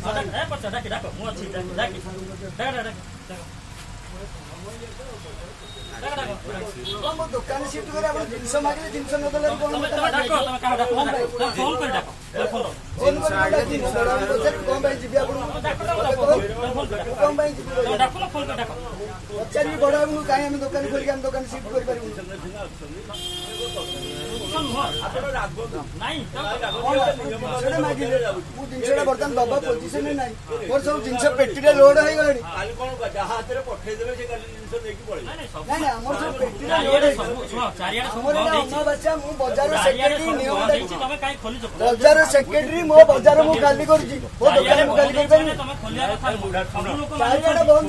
दुकान शिफ्ट कर जिनस मागे जिनस नदेले पचारि बड़ कहीं आम दुकान खोल दुकान शिफ्ट कर जिनसा बर्तमान दबा पोजिशन ना मोर सब जिनस पेटी लोड हो गला बजार सेक्रेटरी मो बजार मु खाली कर बंद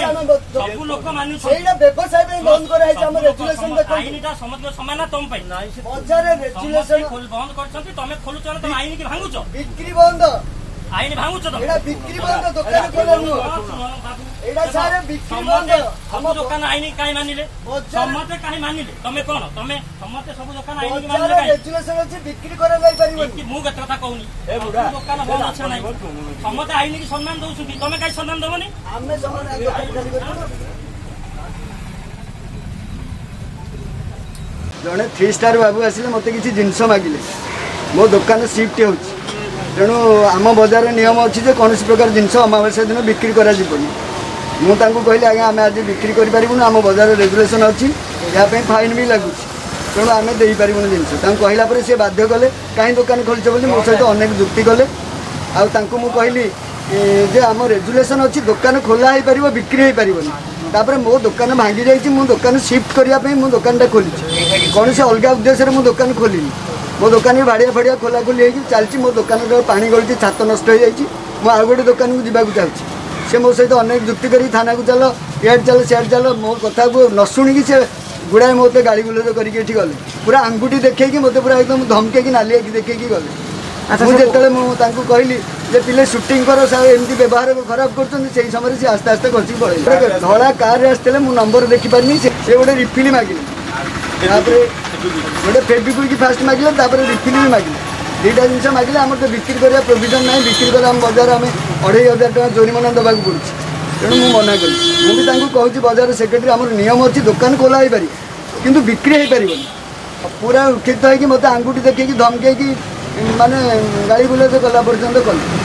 व्यवसाय बंद कर बजार रेजुलेशन बंद कर बिक्री बंद आईन भांगुच बिक्री बंद दुकान खोला बिक्री बंद सब दुकान आईन कहीं मानिले समते कहीं मानिले तमे कोन तमे समते सब दुकान आईन की मानिले काई रेजुलेशन अछि बिक्री करा जाय परिबो मु गत कथा कहूनी दुकान बंद अछि नै समते आईन की सम्मान दउछु कि तमे काई सम्मान दबनी हमें सम्मान दुकान खाली कर जने 3 स्टार बाबू आसिले मते किछि जिंस मागिले मो दुकान शिफ्ट होछि तेणु आम बजार नियम अच्छी कौन प्रकार जिनस अमावास्या दिन बिक्री करा मुझे कहली आज्ञा आम आज बिक्री करूँ आम बजार रेजुलेशन अच्छी यहाँ फाइन भी लगुच तेणु आम दे पारूँ जिनस कहला सी बाध्य कले कहीं दुकान खोलचे बोली मो सहित अनेक जुक्ति कले कहली जे आम रेजुलेशन अच्छी दुकान खोला हो पार बिक्री हो पारनी तापर मो दुकान भांगी जाइए मो दुकान शिफ्ट करने मो दुकानटा खोली कौन से अलग उद्देश्य मो दुकान खोली मो दुकान भी भाड़िया फाड़िया खोला खोली चलती मो दुकान पानी गलती छात नष्ट हो जाए मुझे गोटे दुकान को जावाक चाहूँगी सी मो सहित अनेक जुक्ति कर थाना को चल इड चल सियाड़ चल मो कथा को न शुणिकी से गुड़ाए मत गाड़ी गुलज करके गले पूरा आंगुठी देखी मत पूरा एकदम धमके नाली आखि देखी गले मुझे मुझे कहली जे पिले सुटिंग कर एमती व्यवहार खराब कर समय से आस्ते आस्ते खसी पड़े धड़ा कार आसते मुझे नंबर देखिपारे से गोटे रिफिल मागिले गोटे फेविक्विक फास्ट मागिले रिफिल भी मागिले दुईटा जिन मागिले आम तो बिक्री करने प्रोविजन ना बिक्री कर बजार आम 2500 टका जोरिमाना देवाक पड़े तेणु मुझे मना कली मुझे कहूँ बजार सेक्रेटरी आम नियम अच्छी दुकान खोला हो पार कि बिक्री हो पार पूरा उठित हो मत आंगुठी देखी धमके माने गाड़ी गुलज कला पर्यंत कले।